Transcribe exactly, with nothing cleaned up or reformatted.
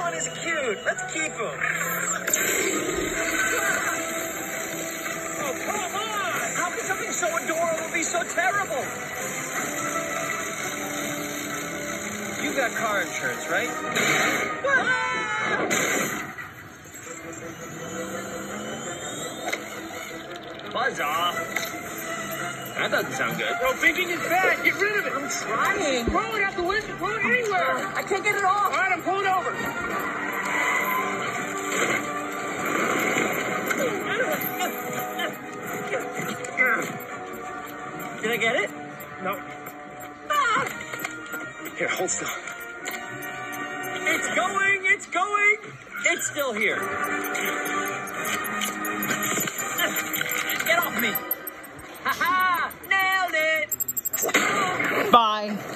one is cute. Let's keep him. Oh, come on! How can something so adorable be so terrible? You got car insurance, right? Buzz off. That doesn't sound good. No, thinking is bad. Get rid of it. I'm trying. Throw it out the window. Throw it anywhere. I can't get it off. All right, I'm pulling over. Did I get it? No. Ah! Here, hold still. It's going. It's going. It's still here. Get off me. Ha ha! Nailed it. Bye.